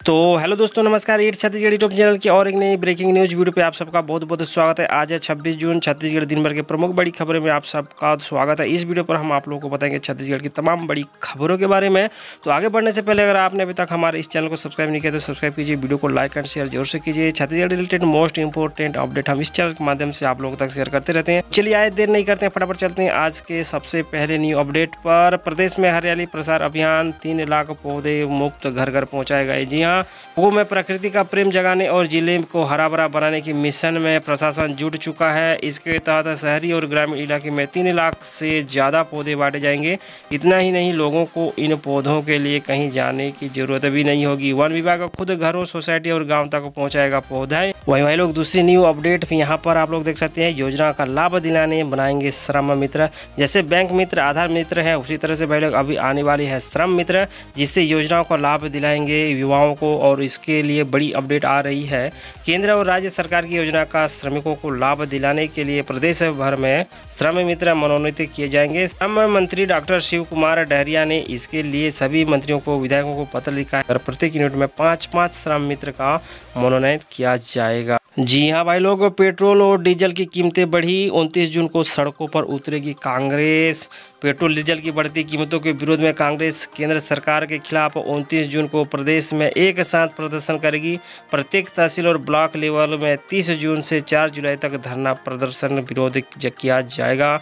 तो हेलो दोस्तों, नमस्कार। ईट छत्तीसगढ़ यूट्यूब चैनल की और एक नई ब्रेकिंग न्यूज़ वीडियो पे आप सबका बहुत बहुत स्वागत है। आज है 26 जून। छत्तीसगढ़ दिन भर के प्रमुख बड़ी खबरों में आप सबका स्वागत है। इस वीडियो पर हम आप लोगों को बताएंगे छत्तीसगढ़ की तमाम बड़ी खबरों के बारे में। तो आगे बढ़ने से पहले अगर आपने अभी तक हमारे इस चैनल को सब्सक्राइब नहीं किया तो सब्सक्राइब कीजिए, वीडियो को लाइक एंड शेयर जरूर से कीजिए। Chhattisgarh related most important update हम इस चैनल के माध्यम से आप लोगों तक शेयर करते रहते हैं। चलिए आए देर नहीं करते हैं, फटाफट चलते हैं आज के सबसे पहले न्यू अपडेट पर। प्रदेश में हरियाली प्रसार अभियान 3 लाख पौधे मुफ्त घर घर पहुँचाए गए। जी हाँ, लोगों में प्रकृति का प्रेम जगाने और जिले को हरा भरा बनाने की मिशन में प्रशासन जुट चुका है। इसके तहत शहरी और ग्रामीण इलाके में 3 लाख से ज़्यादा पौधे बांटे जाएंगे। इतना ही नहीं, लोगों को इन पौधों के लिए कहीं जाने की जरूरत भी नहीं होगी। वन विभाग खुद घरों, सोसाइटी और गांव तक पहुंचाएगा पौधे। वही लोग दूसरी न्यू अपडेट यहाँ पर आप लोग देख सकते हैं। योजना का लाभ दिलाने बनाएंगे श्रम मित्र। जैसे बैंक मित्र, आधार मित्र है, उसी तरह से भाई लोग अभी आने वाली है श्रम मित्र, जिससे योजनाओं का लाभ दिलाएंगे युवाओं को। और इसके लिए बड़ी अपडेट आ रही है। केंद्र और राज्य सरकार की योजना का श्रमिकों को लाभ दिलाने के लिए प्रदेश भर में श्रम मित्र मनोनीत किए जाएंगे। श्रम मंत्री डॉक्टर शिव कुमार डहरिया ने इसके लिए सभी मंत्रियों को, विधायकों को पत्र लिखा है। प्रत्येक यूनिट में 5-5 श्रम मित्र का मनोनयन किया जाएगा। जी हाँ भाई लोग, पेट्रोल और डीजल की कीमतें बढ़ी। 29 जून को सड़कों पर उतरेगी कांग्रेस। पेट्रोल डीजल की बढ़ती कीमतों के विरोध में कांग्रेस केंद्र सरकार के खिलाफ 29 जून को प्रदेश में एक साथ प्रदर्शन करेगी। प्रत्येक तहसील और ब्लॉक लेवल में 30 जून से 4 जुलाई तक धरना प्रदर्शन विरोध किया जाएगा।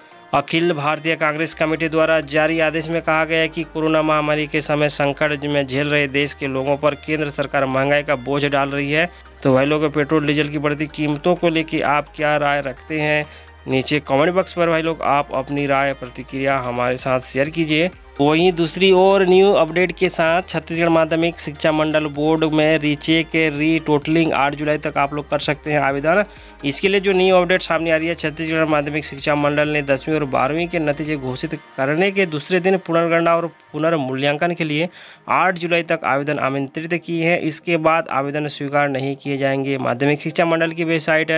अखिल भारतीय कांग्रेस कमेटी द्वारा जारी आदेश में कहा गया है कि कोरोना महामारी के समय संकट में झेल रहे देश के लोगों पर केंद्र सरकार महंगाई का बोझ डाल रही है। तो भाई लोग, पेट्रोल डीजल की बढ़ती कीमतों को लेकर आप क्या राय रखते हैं? नीचे कमेंट बॉक्स पर भाई लोग आप अपनी राय, प्रतिक्रिया हमारे साथ शेयर कीजिए। वहीं दूसरी और न्यू अपडेट के साथ छत्तीसगढ़ माध्यमिक शिक्षा मंडल बोर्ड में रीचेक रीटोटलिंग 8 जुलाई तक आप लोग कर सकते हैं आवेदन। इसके लिए जो न्यू अपडेट सामने आ रही है, छत्तीसगढ़ माध्यमिक शिक्षा मंडल ने 10वीं और 12वीं के नतीजे घोषित करने के दूसरे दिन पुनर्गणना और पुनर्मूल्यांकन के लिए 8 जुलाई तक आवेदन आमंत्रित किए हैं। इसके बाद आवेदन स्वीकार नहीं किए जाएंगे। माध्यमिक शिक्षा मंडल की वेबसाइट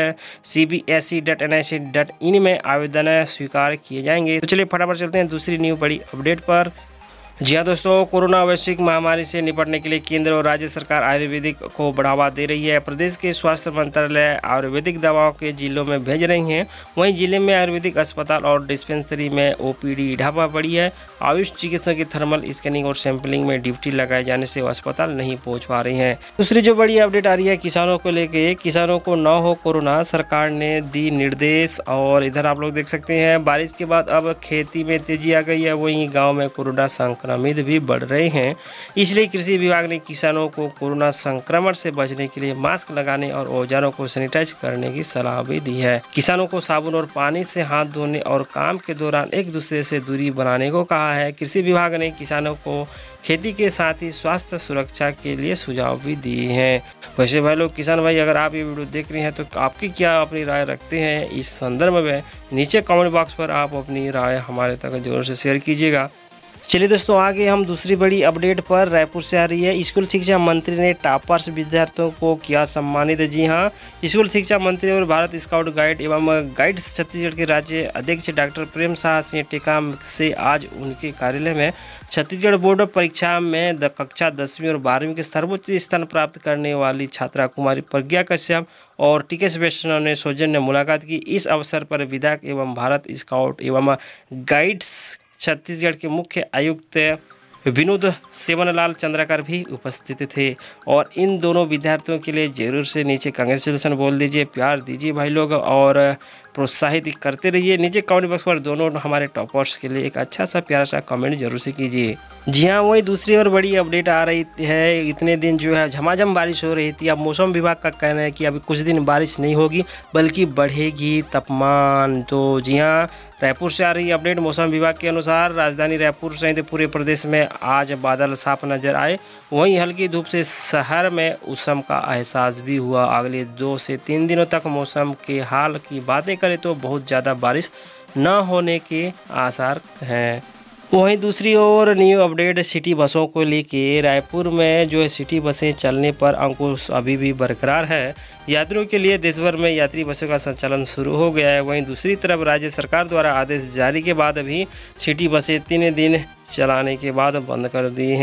cbse.nic.in में आवेदन स्वीकार किए जाएंगे। तो चलिए फटाफट चलते हैं दूसरी न्यू बड़ी अपडेट पर। जी हाँ दोस्तों, कोरोना वैश्विक महामारी से निपटने के लिए केंद्र और राज्य सरकार आयुर्वेदिक को बढ़ावा दे रही है। प्रदेश के स्वास्थ्य मंत्रालय आयुर्वेदिक दवाओं के जिलों में भेज रही हैं। वहीं जिले में आयुर्वेदिक अस्पताल और डिस्पेंसरी में ओपीडी ढाबा पड़ी है। आयुष चिकित्सक की थर्मल स्कैनिंग और सैंपलिंग में ड्यूटी लगाए जाने से वो अस्पताल नहीं पहुँच पा रही हैं। दूसरी जो बड़ी अपडेट आ रही है किसानों को लेके, किसानों को न हो कोरोना, सरकार ने दी निर्देश। और इधर आप लोग देख सकते हैं, बारिश के बाद अब खेती में तेजी आ गई है। वहीं गाँव में कोरोना संक्रमण भी बढ़ रहे हैं। इसलिए कृषि विभाग ने किसानों को कोरोना संक्रमण से बचने के लिए मास्क लगाने और औजारों को सैनिटाइज करने की सलाह भी दी है। किसानों को साबुन और पानी से हाथ धोने और काम के दौरान एक दूसरे से दूरी बनाने को कहा है। कृषि विभाग ने किसानों को खेती के साथ ही स्वास्थ्य सुरक्षा के लिए सुझाव भी दिए हैं। वैसे भाई लोग, किसान भाई, अगर आप ये वीडियो देख रहे हैं तो आपकी क्या अपनी राय रखते हैं इस संदर्भ में? नीचे कमेंट बॉक्स पर आप अपनी राय हमारे तक जरूर से शेयर कीजिएगा। चलिए दोस्तों, आगे हम दूसरी बड़ी अपडेट पर। रायपुर से आ रही है। स्कूल शिक्षा मंत्री ने टॉपर्स विद्यार्थियों को किया सम्मानित। जी हां, स्कूल शिक्षा मंत्री और भारत स्काउट गाइड एवं गाइड्स छत्तीसगढ़ के राज्य अध्यक्ष डॉक्टर प्रेम साह सिंह टेकाम से आज उनके कार्यालय में छत्तीसगढ़ बोर्ड परीक्षा में कक्षा 10वीं और 12वीं के सर्वोच्च स्थान प्राप्त करने वाली छात्रा कुमारी प्रज्ञा कश्यप और टीकेश वैष्णव ने सौजन्य मुलाकात की। इस अवसर पर विधायक एवं भारत स्काउट एवं गाइड्स छत्तीसगढ़ के मुख्य आयुक्त विनोद सेवनलाल चंद्राकर भी उपस्थित थे। और इन दोनों विद्यार्थियों के लिए जरूर से नीचे कांग्रेचुलेसन बोल दीजिए, प्यार दीजिए भाई लोग, और प्रोत्साहित करते रहिए। नीचे कमेंट बॉक्स पर दोनों हमारे टॉपर्स के लिए एक अच्छा सा प्यारा सा कमेंट जरूर से कीजिए। जी हाँ, वही दूसरी और बड़ी अपडेट आ रही है। इतने दिन जो है झमाझम बारिश हो रही थी। अब मौसम विभाग का कहना है कि अभी कुछ दिन बारिश नहीं होगी, बल्कि बढ़ेगी तापमान। तो जी हाँ, रायपुर से आ रही अपडेट। मौसम विभाग के अनुसार राजधानी रायपुर सहित पूरे प्रदेश में आज बादल साफ नजर आए। वहीं हल्की धूप से शहर में उष्ण का एहसास भी हुआ। अगले 2 से 3 दिनों तक मौसम के हाल की बातें करें तो बहुत ज़्यादा बारिश न होने के आसार हैं। वहीं दूसरी ओर न्यू अपडेट सिटी बसों को लेके। रायपुर में जो है सिटी बसें चलने पर अंकुश अभी भी बरकरार है। यात्रियों के लिए देश भर में यात्री बसों का संचालन शुरू हो गया है। वहीं दूसरी तरफ राज्य सरकार द्वारा आदेश जारी के बाद भी सिटी बसें 3 दिन चलाने के बाद बंद कर दी हैं।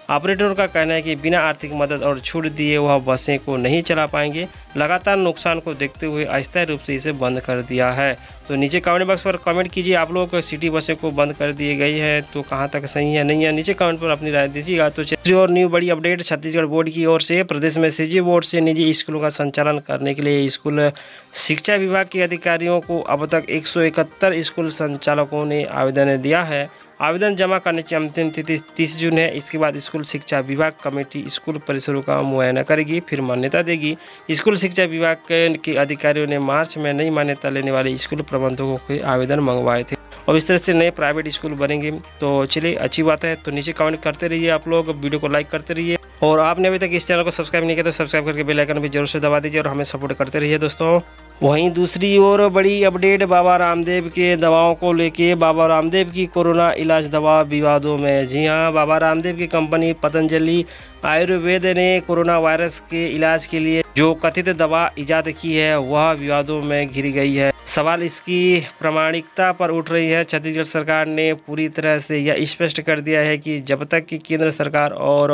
ऑपरेटरों का कहना है कि बिना आर्थिक मदद और छूट दिए वह बसें को नहीं चला पाएंगे। लगातार नुकसान को देखते हुए अस्थायी रूप से इसे बंद कर दिया है। तो नीचे कमेंट बॉक्स पर कमेंट कीजिए, आप लोगों को सिटी बसें को बंद कर दी गई है तो कहां तक सही है नहीं है, नीचे कमेंट पर अपनी राय दीजिएगा। तो दूसरी और न्यू बड़ी अपडेट छत्तीसगढ़ बोर्ड की ओर से प्रदेश में सीजी बोर्ड से निजी स्कूलों का संचालन करने के लिए स्कूल शिक्षा विभाग के अधिकारियों को अब तक 171 स्कूल संचालकों ने आवेदन दिया है। आवेदन जमा करने की अंतिम तिथि 30 जून है। इसके बाद स्कूल शिक्षा विभाग कमेटी स्कूल परिसरों का मुआयना करेगी, फिर मान्यता देगी। स्कूल शिक्षा विभाग के अधिकारियों ने मार्च में नई मान्यता लेने वाले स्कूल प्रबंधकों के आवेदन मंगवाए थे। और इस तरह से नए प्राइवेट स्कूल बनेंगे। तो चलिए अच्छी बात है। तो नीचे कमेंट करते रहिए, आप लोग वीडियो को लाइक करते रहिए और आपने अभी तक इस चैनल को सब्सक्राइब नहीं किया तो सब्सक्राइब करके बेल आइकन भी जरूर से दबा दीजिए और हमें सपोर्ट करते रहिए दोस्तों। वहीं दूसरी ओर बड़ी अपडेट बाबा रामदेव के दवाओं को लेके, बाबा रामदेव की कोरोना इलाज दवा विवादों में। जी हां, बाबा रामदेव की कंपनी पतंजलि आयुर्वेद ने कोरोना वायरस के इलाज के लिए जो कथित दवा इजाद की है वह विवादों में घिर गई है। सवाल इसकी प्रामाणिकता पर उठ रही है। छत्तीसगढ़ सरकार ने पूरी तरह से यह स्पष्ट कर दिया है कि जब तक कि केंद्र सरकार और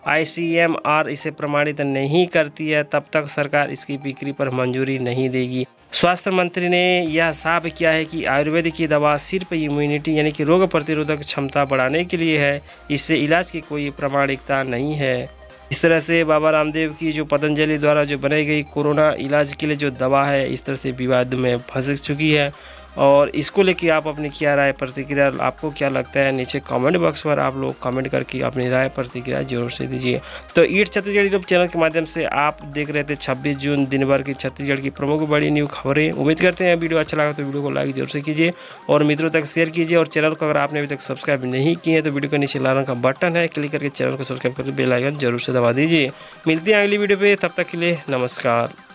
ICMR इसे प्रमाणित नहीं करती है तब तक सरकार इसकी बिक्री पर मंजूरी नहीं देगी। स्वास्थ्य मंत्री ने यह साफ किया है कि आयुर्वेद की दवा सिर्फ इम्यूनिटी यानी कि रोग प्रतिरोधक क्षमता बढ़ाने के लिए है, इससे इलाज की कोई प्रामाणिकता नहीं है। इस तरह से बाबा रामदेव की जो पतंजलि द्वारा जो बनाई गई कोरोना इलाज के लिए जो दवा है इस तरह से विवाद में फंस चुकी है। और इसको लेके आप अपनी क्या राय प्रतिक्रिया, आपको क्या लगता है नीचे कमेंट बॉक्स पर आप लोग कमेंट करके अपनी राय प्रतिक्रिया जरूर से दीजिए। तो ईट छत्तीसगढ़ यूट्यूब चैनल के माध्यम से आप देख रहे थे 26 जून दिन भर की छत्तीसगढ़ की प्रमुख बड़ी न्यू खबरें। उम्मीद करते हैं वीडियो अच्छा लगा तो वीडियो को लाइक जरूर से कीजिए और मित्रों तक शेयर कीजिए। और चैनल को अगर आपने अभी तक सब्सक्राइब नहीं किए तो वीडियो के नीचे लाल रंग का बटन है, क्लिक करके चैनल को सब्सक्राइब करके बेल आइकन जरूर से दबा दीजिए। मिलते हैं अगली वीडियो पे, तब तक के लिए नमस्कार।